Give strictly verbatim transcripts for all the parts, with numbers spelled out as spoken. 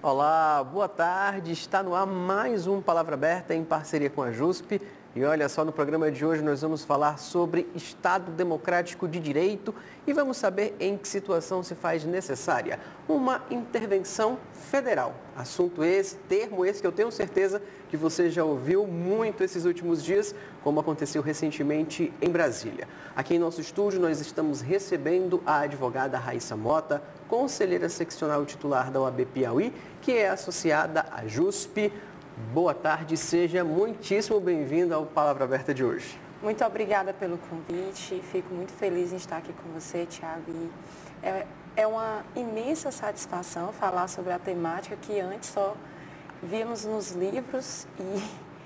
Olá, boa tarde. Está no ar mais um Palavra Aberta em parceria com a JUSP. E olha só, no programa de hoje nós vamos falar sobre Estado Democrático de Direito e vamos saber em que situação se faz necessária uma intervenção federal. Assunto esse, termo esse que eu tenho certeza que você já ouviu muito esses últimos dias, como aconteceu recentemente em Brasília. Aqui em nosso estúdio nós estamos recebendo a advogada Raíssa Mota, conselheira seccional titular da O A B Piauí, que é associada à JUSP. Boa tarde, seja muitíssimo bem-vinda ao Palavra Aberta de hoje. Muito obrigada pelo convite, fico muito feliz em estar aqui com você, Tiago. E é, é uma imensa satisfação falar sobre a temática que antes só víamos nos livros e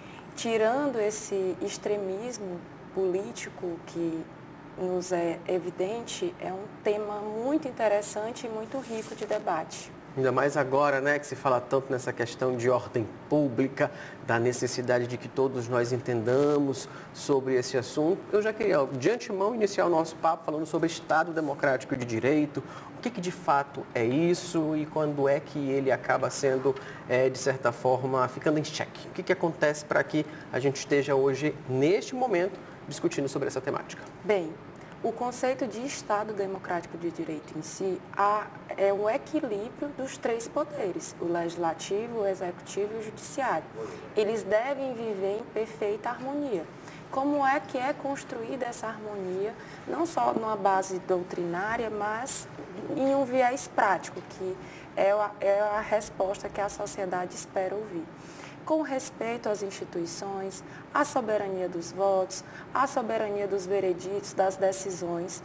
tirando esse extremismo político que nos é evidente, é um tema muito interessante e muito rico de debate. Ainda mais agora, né, que se fala tanto nessa questão de ordem pública, da necessidade de que todos nós entendamos sobre esse assunto. Eu já queria, de antemão, iniciar o nosso papo falando sobre Estado Democrático de Direito. O que, que de fato é isso e quando é que ele acaba sendo, é, de certa forma, ficando em xeque? O que, que acontece para que a gente esteja hoje, neste momento, discutindo sobre essa temática? Bem, o conceito de Estado Democrático de Direito em si é o equilíbrio dos três poderes, o Legislativo, o Executivo e o Judiciário. Eles devem viver em perfeita harmonia. Como é que é construída essa harmonia, não só numa base doutrinária, mas em um viés prático, que é a, é a resposta que a sociedade espera ouvir. Com respeito às instituições, à soberania dos votos, à soberania dos vereditos, das decisões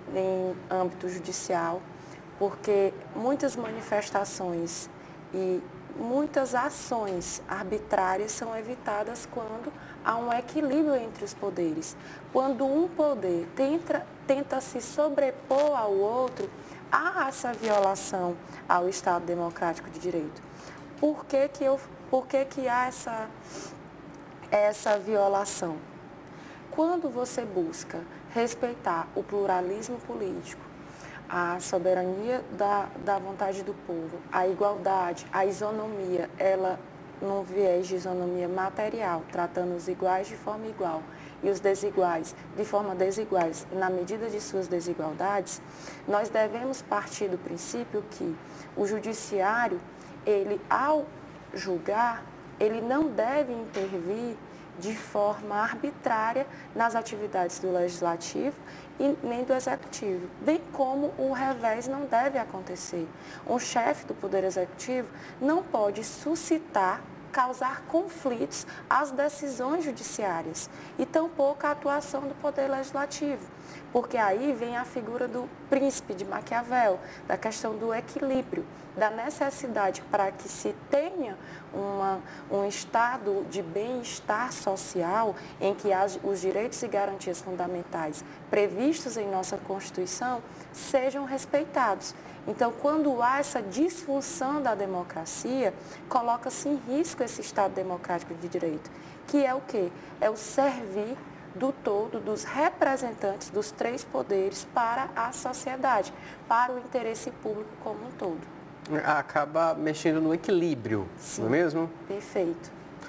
em âmbito judicial, porque muitas manifestações e muitas ações arbitrárias são evitadas quando há um equilíbrio entre os poderes. Quando um poder tenta, tenta se sobrepor ao outro, há essa violação ao Estado Democrático de Direito. Por que que eu Por que que há essa, essa violação? Quando você busca respeitar o pluralismo político, a soberania da, da vontade do povo, a igualdade, a isonomia, ela num viés de isonomia material, tratando os iguais de forma igual e os desiguais de forma desiguais, na medida de suas desigualdades, nós devemos partir do princípio que o judiciário, ele, ao julgar, ele não deve intervir de forma arbitrária nas atividades do Legislativo e nem do Executivo, bem como o revés não deve acontecer. Um chefe do Poder Executivo não pode suscitar, causar conflitos às decisões judiciárias e tampouco a atuação do Poder Legislativo, porque aí vem a figura do príncipe de Maquiavel, da questão do equilíbrio, da necessidade para que se tenha uma, um estado de bem-estar social em que as, os direitos e garantias fundamentais previstos em nossa Constituição sejam respeitados. Então, quando há essa disfunção da democracia, coloca-se em risco esse Estado Democrático de Direito, que é o quê? É o servir do todo, dos representantes dos três poderes para a sociedade, para o interesse público como um todo. Acaba mexendo no equilíbrio, Sim, não é mesmo? Perfeito.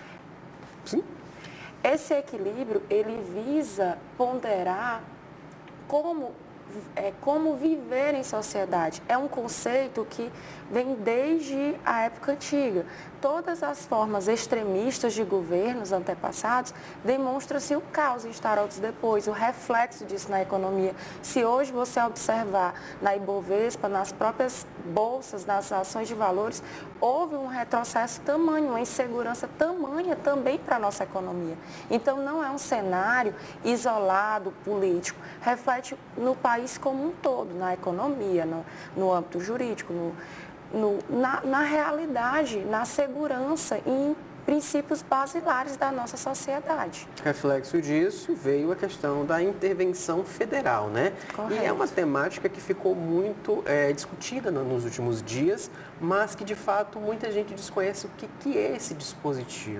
Sim. Esse equilíbrio, ele visa ponderar como, é, como viver em sociedade. É um conceito que vem desde a época antiga. Todas as formas extremistas de governos antepassados demonstram-se o caos instaurados depois, o reflexo disso na economia. Se hoje você observar na Ibovespa, nas próprias bolsas, nas ações de valores, houve um retrocesso tamanho, uma insegurança tamanha também para a nossa economia. Então, não é um cenário isolado, político, reflete no país como um todo, na economia, no, no âmbito jurídico, no, no, na, na realidade, na segurança e em princípios basilares da nossa sociedade. Reflexo disso veio a questão da intervenção federal, né? Correto. E é uma temática que ficou muito é, discutida nos últimos dias, mas que de fato muita gente desconhece o que, que é esse dispositivo.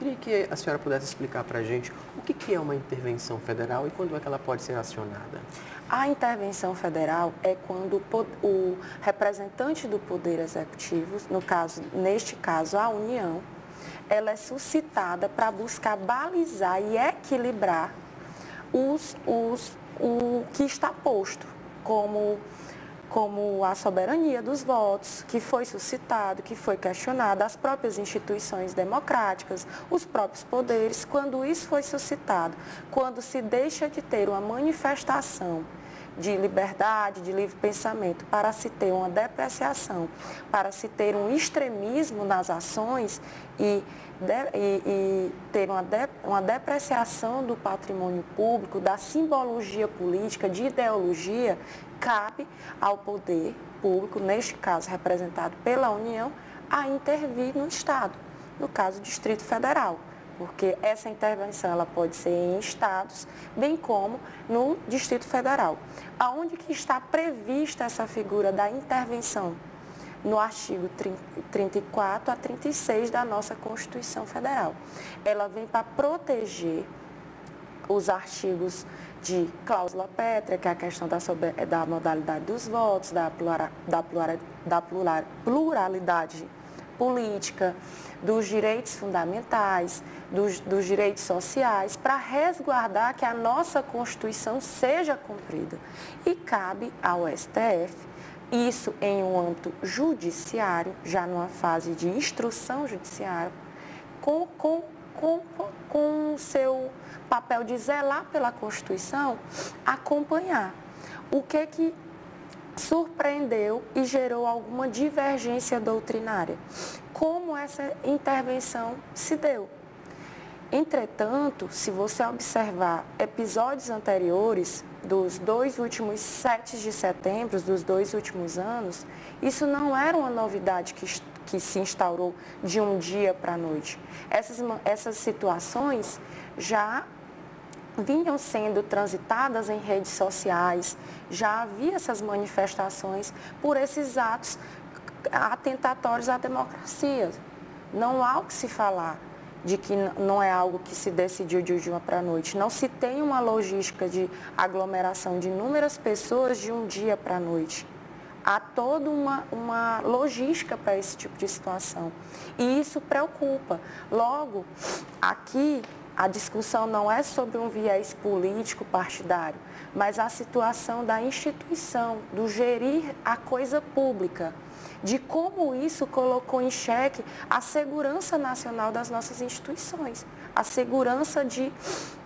queria que a senhora pudesse explicar para a gente o que, que é uma intervenção federal e quando é que ela pode ser acionada. A intervenção federal é quando o representante do Poder Executivo, no caso, neste caso a União, ela é suscitada para buscar balizar e equilibrar os, os, o que está posto, como, como a soberania dos votos, que foi suscitado, que foi questionado, as próprias instituições democráticas, os próprios poderes. Quando isso foi suscitado, quando se deixa de ter uma manifestação de liberdade, de livre pensamento, para se ter uma depreciação, para se ter um extremismo nas ações e, de, e, e ter uma, de, uma depreciação do patrimônio público, da simbologia política, de ideologia, cabe ao poder público, neste caso representado pela União, a intervir no Estado, no caso do Distrito Federal. Porque essa intervenção ela pode ser em estados, bem como no Distrito Federal. Aonde que está prevista essa figura da intervenção? No artigo trinta e quatro a trinta e seis da nossa Constituição Federal. Ela vem para proteger os artigos de cláusula pétrea, que é a questão da, sobre, da modalidade dos votos, da, plura, da, plura, da plura, pluralidade política, dos direitos fundamentais, dos, dos direitos sociais, para resguardar que a nossa Constituição seja cumprida. E cabe ao S T F, isso em um âmbito judiciário, já numa fase de instrução judiciária, com, com, com, com o seu papel de zelar pela Constituição, acompanhar o que que surpreendeu e gerou alguma divergência doutrinária. Como essa intervenção se deu? Entretanto, se você observar episódios anteriores dos dois últimos sete de setembro, dos dois últimos anos, isso não era uma novidade que, que se instaurou de um dia para a noite. Essas, essas situações já vinham sendo transitadas em redes sociais, já havia essas manifestações por esses atos atentatórios à democracia. Não há o que se falar de que não é algo que se decidiu de um dia para a noite. Não se tem uma logística de aglomeração de inúmeras pessoas de um dia para a noite. Há toda uma, uma logística para esse tipo de situação. E isso preocupa. Logo, aqui, a discussão não é sobre um viés político partidário, mas a situação da instituição, do gerir a coisa pública, de como isso colocou em xeque a segurança nacional das nossas instituições, a segurança de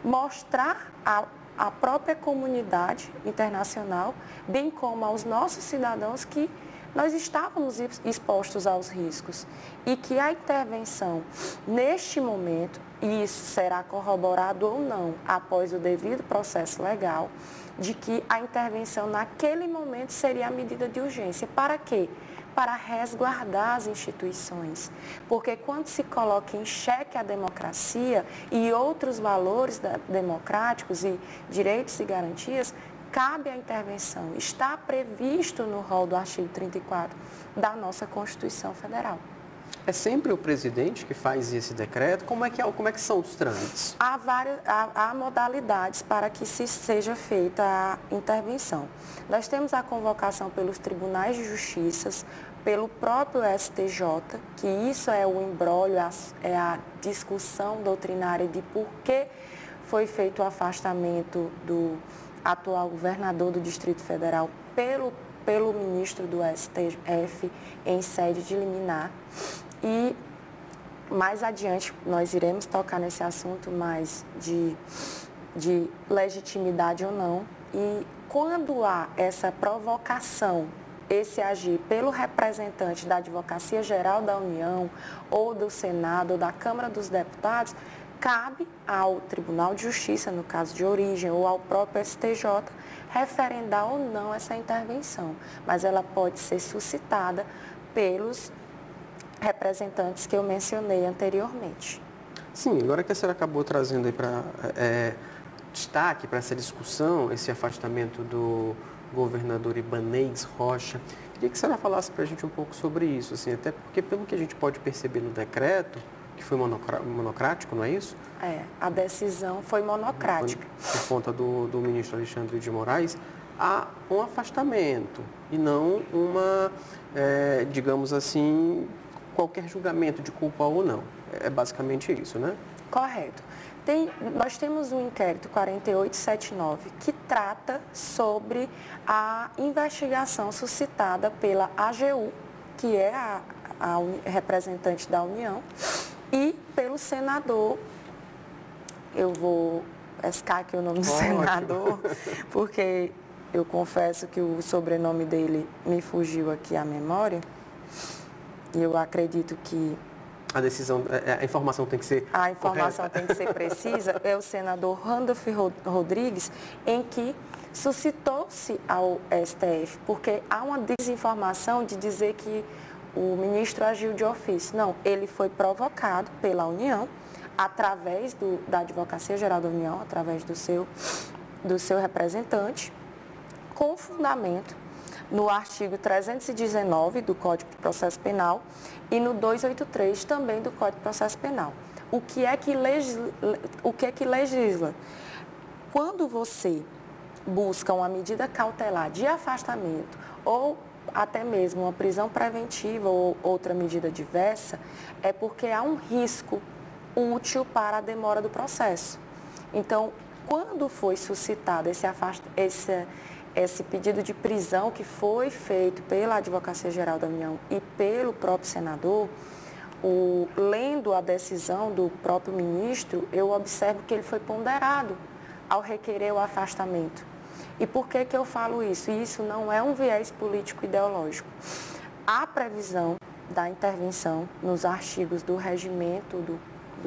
mostrar a, a própria comunidade internacional, bem como aos nossos cidadãos que nós estávamos expostos aos riscos e que a intervenção neste momento, e isso será corroborado ou não após o devido processo legal, de que a intervenção naquele momento seria a medida de urgência. Para quê? Para resguardar as instituições. Porque quando se coloca em xeque a democracia e outros valores democráticos e direitos e garantias, cabe a intervenção. Está previsto no rol do artigo trinta e quatro da nossa Constituição Federal. É sempre o presidente que faz esse decreto? Como é que, é, como é que são os trâmites? Há, várias, há, há modalidades para que se seja feita a intervenção. Nós temos a convocação pelos tribunais de justiça, pelo próprio S T J, que isso é o imbróglio, é a discussão doutrinária de por que foi feito o afastamento do atual governador do Distrito Federal pelo, pelo ministro do S T F em sede de liminar. E mais adiante nós iremos tocar nesse assunto mais de, de legitimidade ou não. E quando há essa provocação, esse agir pelo representante da Advocacia Geral da União, ou do Senado, ou da Câmara dos Deputados, cabe ao Tribunal de Justiça, no caso de origem, ou ao próprio S T J, referendar ou não essa intervenção. Mas ela pode ser suscitada pelos representantes que eu mencionei anteriormente. Sim, agora que a senhora acabou trazendo aí para é, destaque para essa discussão, esse afastamento do governador Ibanez Rocha, queria que a senhora falasse para a gente um pouco sobre isso, assim, até porque pelo que a gente pode perceber no decreto, que foi monocrático, não é isso? É, a decisão foi monocrática. Por conta do, do ministro Alexandre de Moraes, há um afastamento e não uma, é, digamos assim, qualquer julgamento de culpa ou não. É basicamente isso, né? Correto. Tem, nós temos um inquérito quarenta e oito setenta e nove que trata sobre a investigação suscitada pela A G U, que é a, a representante da União, e pelo senador, eu vou escar aqui o nome do Ótimo. senador, porque eu confesso que o sobrenome dele me fugiu aqui à memória, e eu acredito que a decisão, a informação tem que ser A informação correta. tem que ser precisa. É o senador Randolph Rodrigues, em que suscitou-se ao S T F, porque há uma desinformação de dizer que o ministro agiu de ofício. Não, ele foi provocado pela União, através do, da Advocacia Geral da União, através do seu, do seu representante, com fundamento no artigo trezentos e dezenove do Código de Processo Penal e no duzentos e oitenta e três também do Código de Processo Penal. O que é que legisla? O que é que legisla? Quando você busca uma medida cautelar de afastamento ou até mesmo uma prisão preventiva ou outra medida diversa, é porque há um risco útil para a demora do processo. Então, quando foi suscitado esse afastamento, esse esse pedido de prisão que foi feito pela Advocacia Geral da União e pelo próprio senador, o, lendo a decisão do próprio ministro, eu observo que ele foi ponderado ao requerer o afastamento. E por que que eu falo isso? Isso não é um viés político-ideológico. Há previsão da intervenção nos artigos do regimento do,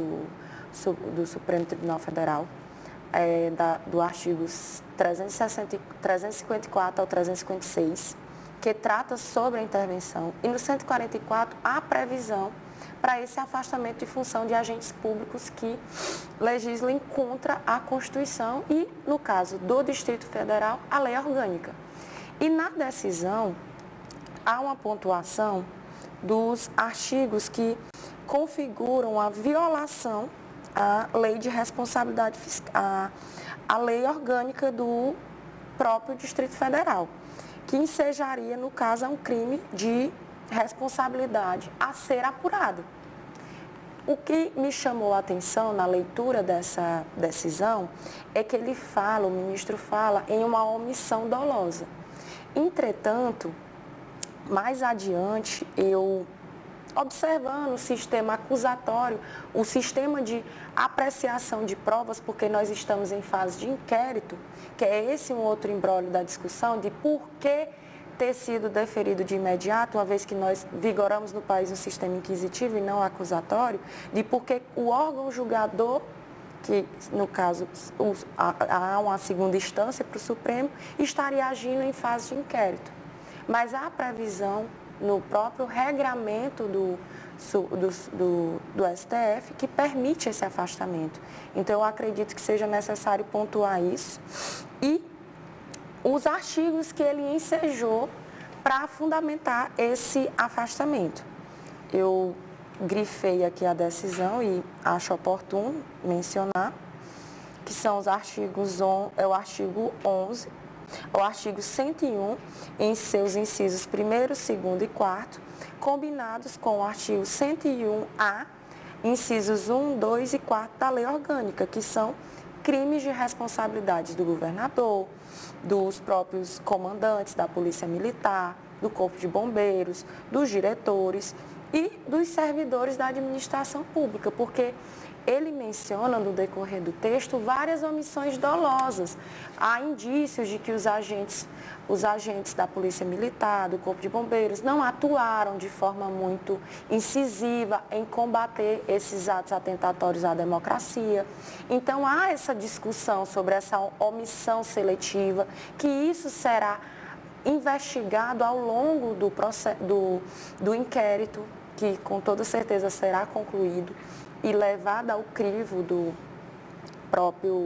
do, do Supremo Tribunal Federal, É, da, do artigo trezentos e cinquenta e quatro ao trezentos e cinquenta e seis, que trata sobre a intervenção, e no cento e quarenta e quatro há previsão para esse afastamento de função de agentes públicos que legislem contra a Constituição e, no caso do Distrito Federal, a lei orgânica. E na decisão há uma pontuação dos artigos que configuram a violação a lei de responsabilidade fiscal, a, a lei orgânica do próprio Distrito Federal, que ensejaria, no caso, um crime de responsabilidade a ser apurado. O que me chamou a atenção na leitura dessa decisão é que ele fala, o ministro fala, em uma omissão dolosa. Entretanto, mais adiante, eu observando o sistema acusatório, o sistema de apreciação de provas, porque nós estamos em fase de inquérito, que é esse um outro imbróglio da discussão de por que ter sido deferido de imediato, uma vez que nós vigoramos no país um sistema inquisitivo e não acusatório, de por que o órgão julgador, que no caso há uma segunda instância para o Supremo, estaria agindo em fase de inquérito. Mas há previsão no próprio regramento do, do, do, do S T F que permite esse afastamento. Então, eu acredito que seja necessário pontuar isso. E os artigos que ele ensejou para fundamentar esse afastamento. Eu grifei aqui a decisão e acho oportuno mencionar que são os artigos, é o artigo onze, o artigo cento e um, em seus incisos primeiro, segundo e quarto, combinados com o artigo cento e um A, incisos um, dois e quatro da Lei Orgânica, que são crimes de responsabilidade do governador, dos próprios comandantes da Polícia Militar, do Corpo de Bombeiros, dos diretores e dos servidores da administração pública, porque ele menciona no decorrer do texto várias omissões dolosas. Há indícios de que os agentes, os agentes da Polícia Militar, do Corpo de Bombeiros, não atuaram de forma muito incisiva em combater esses atos atentatórios à democracia. Então, há essa discussão sobre essa omissão seletiva, que isso será investigado ao longo do, processo, do, do inquérito, que com toda certeza será concluído, e levada ao crivo do próprio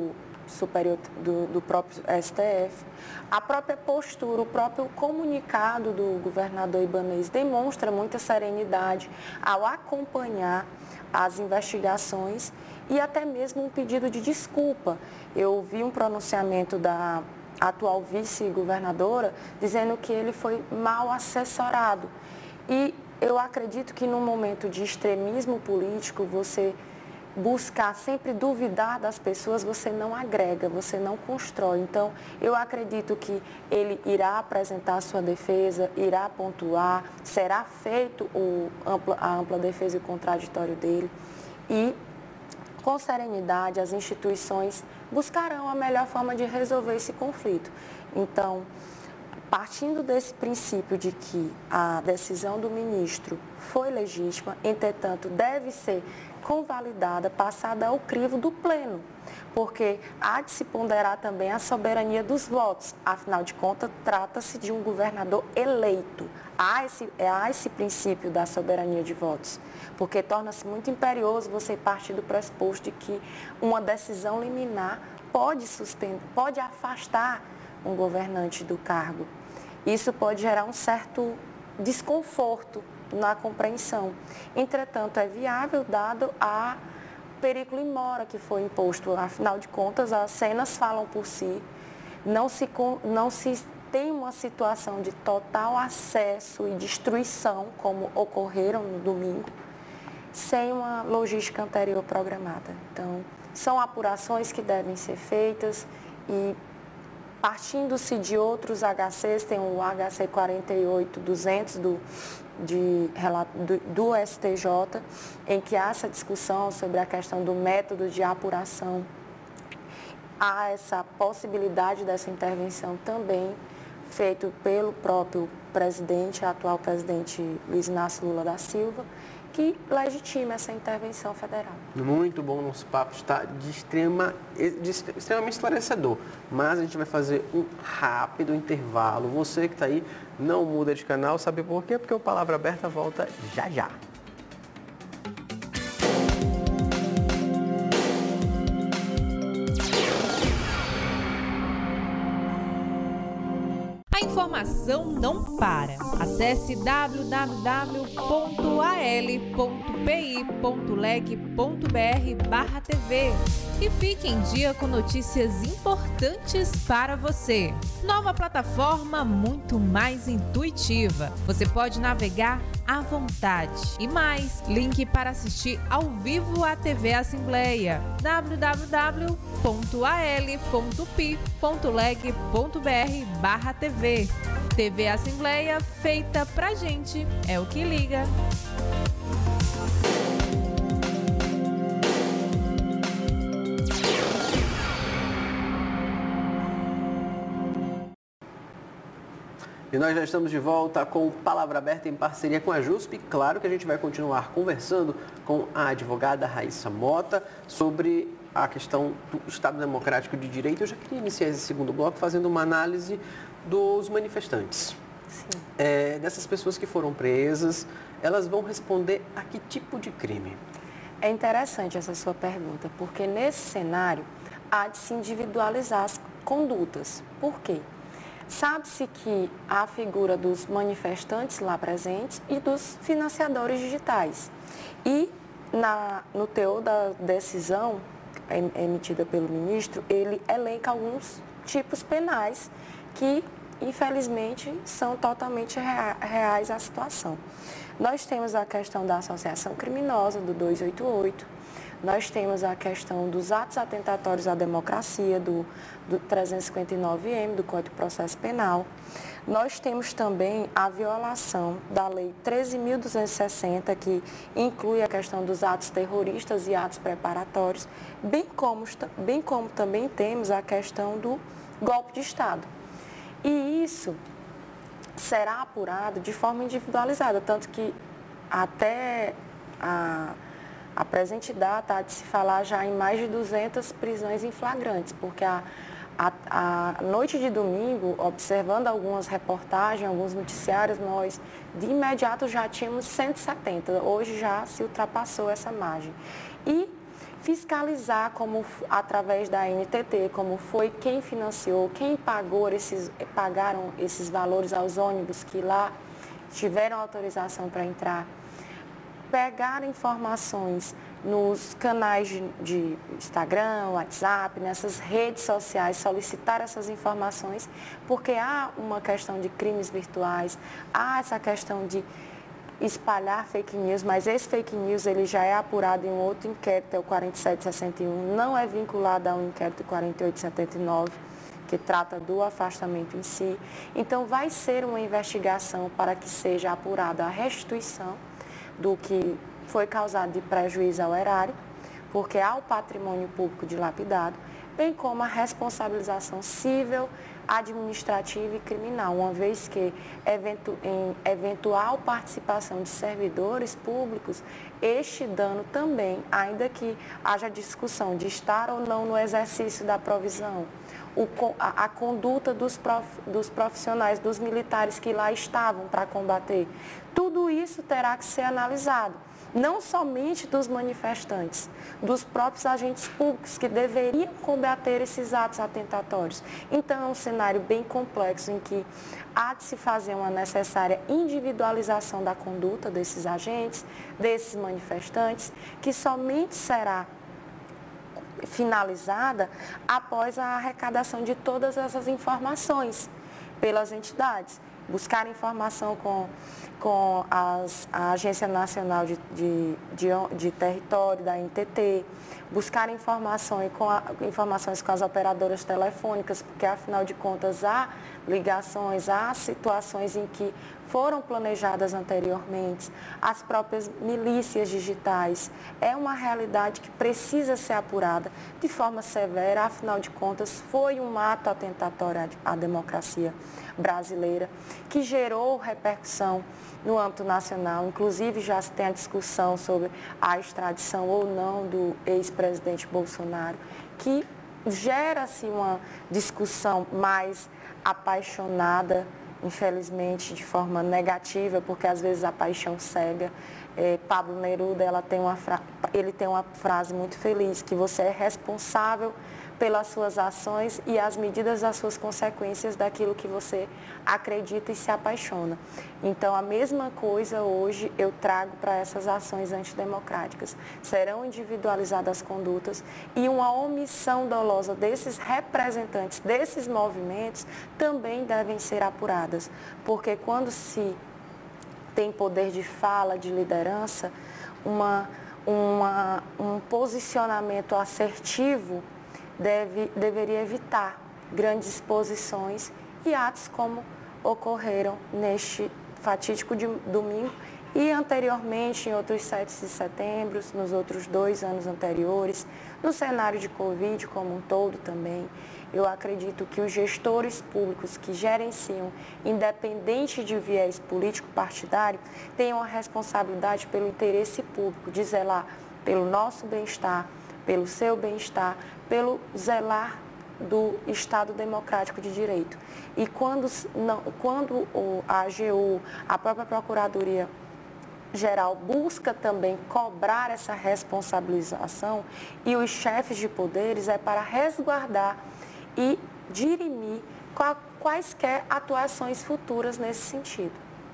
Superior do, do próprio S T F. A própria postura, o próprio comunicado do governador Ibanez demonstra muita serenidade ao acompanhar as investigações e até mesmo um pedido de desculpa. Eu vi um pronunciamento da atual vice-governadora dizendo que ele foi mal assessorado. E eu acredito que num momento de extremismo político, você buscar sempre duvidar das pessoas, você não agrega, você não constrói. Então, eu acredito que ele irá apresentar a sua defesa, irá pontuar, será feito o ampla, a ampla defesa e o contraditório dele e, com serenidade, as instituições buscarão a melhor forma de resolver esse conflito. Então, partindo desse princípio de que a decisão do ministro foi legítima, entretanto, deve ser convalidada, passada ao crivo do pleno, porque há de se ponderar também a soberania dos votos. Afinal de contas, trata-se de um governador eleito. Há esse, há esse princípio da soberania de votos, porque torna-se muito imperioso você partir do pressuposto de que uma decisão liminar pode suspender, pode afastar um governante do cargo. Isso pode gerar um certo desconforto na compreensão. Entretanto, é viável dado a perigo in mora que foi imposto. Afinal de contas, as cenas falam por si. Não se, não se tem uma situação de total acesso e destruição, como ocorreram no domingo, sem uma logística anterior programada. Então, são apurações que devem ser feitas e, partindo-se de outros H Cs, tem o H C quarenta e oito duzentos do, de, do, do S T J, em que há essa discussão sobre a questão do método de apuração. Há essa possibilidade dessa intervenção também, feito pelo próprio presidente, atual presidente Luiz Inácio Lula da Silva, que legitima essa intervenção federal. Muito bom, nosso papo está de, extrema, de extremamente esclarecedor, mas a gente vai fazer um rápido intervalo. Você que está aí, não muda de canal, sabe por quê? Porque o Palavra Aberta volta já já. A informação não para. Acesse w w w ponto a l ponto p i ponto leg ponto b r barra t v e fique em dia com notícias importantes para você. Nova plataforma muito mais intuitiva. Você pode navegar à vontade. E mais, link para assistir ao vivo a T V Assembleia. w w w ponto a l ponto p i ponto leg ponto b r barra t v. T V Assembleia feita pra gente, é o que liga. E nós já estamos de volta com Palavra Aberta em parceria com a JUSP. Claro que a gente vai continuar conversando com a advogada Raíssa Mota sobre a questão do Estado Democrático de Direito. Eu já queria iniciar esse segundo bloco fazendo uma análise dos manifestantes. Sim. É, dessas pessoas que foram presas, elas vão responder a que tipo de crime? É interessante essa sua pergunta, porque nesse cenário há de se individualizar as condutas. Por quê? Sabe-se que há a figura dos manifestantes lá presentes e dos financiadores digitais. E na, no teor da decisão emitida pelo ministro, ele elenca alguns tipos penais que, infelizmente, são totalmente reais à situação. Nós temos a questão da associação criminosa, do duzentos e oitenta e oito, nós temos a questão dos atos atentatórios à democracia, do, do trezentos e cinquenta e nove M, do Código de Processo Penal. Nós temos também a violação da Lei treze mil duzentos e sessenta, que inclui a questão dos atos terroristas e atos preparatórios, bem como, bem como também temos a questão do golpe de Estado. E isso será apurado de forma individualizada, tanto que até a, a presente data há de se falar já em mais de duzentas prisões em flagrantes, porque a, a, a noite de domingo, observando algumas reportagens, alguns noticiários, nós de imediato já tínhamos cento e setenta, hoje já se ultrapassou essa margem. E fiscalizar como através da N T T, como foi, quem financiou, quem pagou esses, pagaram esses valores aos ônibus que lá tiveram autorização para entrar, pegar informações nos canais de, de Instagram, WhatsApp, nessas redes sociais, solicitar essas informações, porque há uma questão de crimes virtuais, há essa questão de espalhar fake news, mas esse fake news ele já é apurado em um outro inquérito, é o quarenta e sete sessenta e um, não é vinculado ao inquérito quarenta e oito setenta e nove, que trata do afastamento em si. Então, vai ser uma investigação para que seja apurada a restituição do que foi causado de prejuízo ao erário, porque há o patrimônio público dilapidado, bem como a responsabilização civil, administrativa e criminal, uma vez que eventu, em eventual participação de servidores públicos, este dano também, ainda que haja discussão de estar ou não no exercício da provisão, o, a, a conduta dos, prof, dos profissionais, dos militares que lá estavam para combater, tudo isso terá que ser analisado. Não somente dos manifestantes, dos próprios agentes públicos que deveriam combater esses atos atentatórios. Então, é um cenário bem complexo em que há de se fazer uma necessária individualização da conduta desses agentes, desses manifestantes, que somente será finalizada após a arrecadação de todas essas informações pelas entidades. Buscar informação com, com as, a Agência Nacional de, de, de, de Território, da N T T, buscar informação com a, informações com as operadoras telefônicas, porque, afinal de contas, há ligações, há situações em que foram planejadas anteriormente, as próprias milícias digitais. É uma realidade que precisa ser apurada de forma severa, afinal de contas, foi um ato atentatório à democracia brasileira, que gerou repercussão no âmbito nacional. Inclusive, já se tem a discussão sobre a extradição ou não do ex-presidente Bolsonaro, que gera-se uma discussão mais apaixonada, infelizmente, de forma negativa, porque às vezes a paixão cega. É, Pablo Neruda, ela tem uma fra... ele tem uma frase muito feliz, que você é responsável pelas suas ações e as medidas das suas consequências daquilo que você acredita e se apaixona. Então, a mesma coisa hoje eu trago para essas ações antidemocráticas. Serão individualizadas as condutas e uma omissão dolosa desses representantes, desses movimentos, também devem ser apuradas. Porque quando se tem poder de fala, de liderança, uma, uma, um posicionamento assertivo Deve, deveria evitar grandes exposições e atos como ocorreram neste fatídico de domingo e anteriormente em outros sete de setembro, nos outros dois anos anteriores, no cenário de Covid como um todo também. Eu acredito que os gestores públicos que gerenciam, independente de viés político-partidário, tenham a responsabilidade pelo interesse público, de zelar pelo nosso bem-estar, pelo seu bem-estar, pelo zelar do Estado Democrático de Direito. E quando, não, quando a A G U, a própria Procuradoria Geral, busca também cobrar essa responsabilização, e os chefes de poderes é para resguardar e dirimir quaisquer atuações futuras nesse sentido.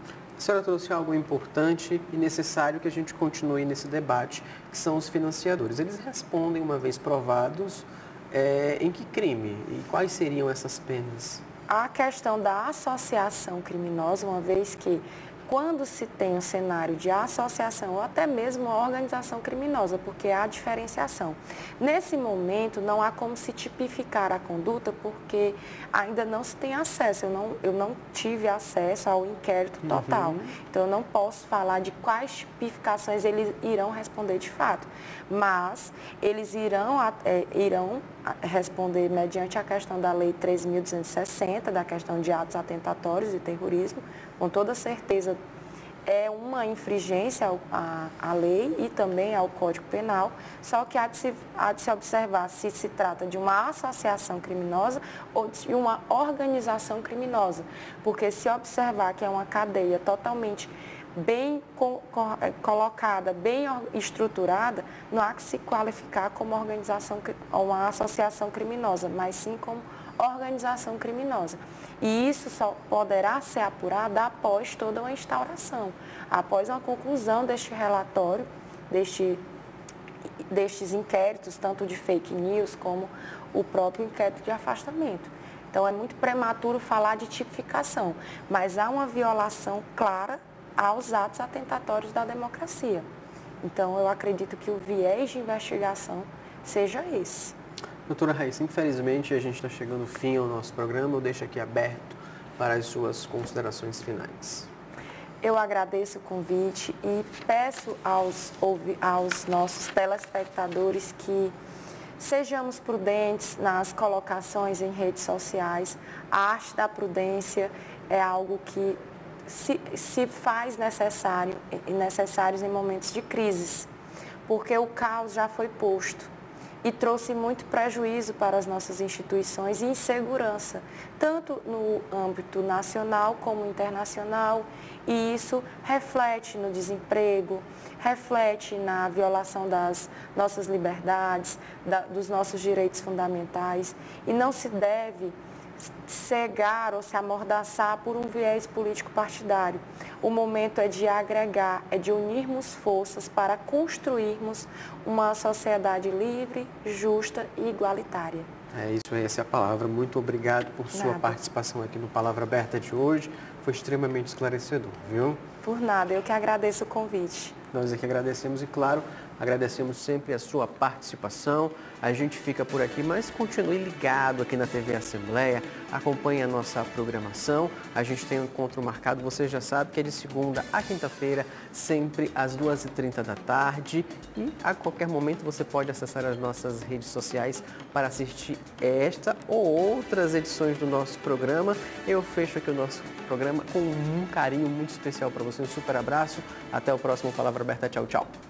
A senhora trouxe algo importante e necessário que a gente continue nesse debate, que são os financiadores. Eles respondem, uma vez provados, é, em que crime e quais seriam essas penas? A questão da associação criminosa, uma vez que quando se tem um cenário de associação ou até mesmo uma organização criminosa, porque há diferenciação. Nesse momento, não há como se tipificar a conduta, porque ainda não se tem acesso. Eu não, eu não tive acesso ao inquérito total. Uhum. Então, eu não posso falar de quais tipificações eles irão responder de fato. Mas eles irão, é, irão responder mediante a questão da Lei treze mil duzentos e sessenta, da questão de atos atentatórios e terrorismo. Com toda certeza, é uma infringência à, à lei e também ao Código Penal, só que há de, se, há de se observar se se trata de uma associação criminosa ou de uma organização criminosa, porque se observar que é uma cadeia totalmente bem co colocada, bem estruturada, não há que se qualificar como organização, uma associação criminosa, mas sim como organização criminosa. E isso só poderá ser apurado após toda uma instauração, após uma conclusão deste relatório, deste, destes inquéritos, tanto de fake news como o próprio inquérito de afastamento. Então, é muito prematuro falar de tipificação, mas há uma violação clara aos atos atentatórios da democracia. Então, eu acredito que o viés de investigação seja esse. Doutora Raíssa, infelizmente a gente está chegando ao fim ao nosso programa, eu deixo aqui aberto para as suas considerações finais. Eu agradeço o convite e peço aos, aos nossos telespectadores que sejamos prudentes nas colocações em redes sociais. A arte da prudência é algo que se, se faz necessário, necessários em momentos de crises, porque o caos já foi posto e trouxe muito prejuízo para as nossas instituições e insegurança, tanto no âmbito nacional como internacional, e isso reflete no desemprego, reflete na violação das nossas liberdades, da, dos nossos direitos fundamentais, e não se deve cegar ou se amordaçar por um viés político partidário. O momento é de agregar, é de unirmos forças para construirmos uma sociedade livre, justa e igualitária. É isso, essa é a palavra. Muito obrigado por sua Nada. participação aqui no Palavra Aberta de hoje. Foi extremamente esclarecedor, viu? Por nada, eu que agradeço o convite. Nós aqui agradecemos e, claro, agradecemos sempre a sua participação. A gente fica por aqui, mas continue ligado aqui na T V Assembleia, acompanhe a nossa programação. A gente tem um encontro marcado, você já sabe que é de segunda a quinta-feira, sempre às duas e trinta da tarde. E a qualquer momento você pode acessar as nossas redes sociais para assistir esta ou outras edições do nosso programa. Eu fecho aqui o nosso programa com um carinho muito especial para você. Um super abraço. Até o próximo Palavra Aberta. Tchau, tchau.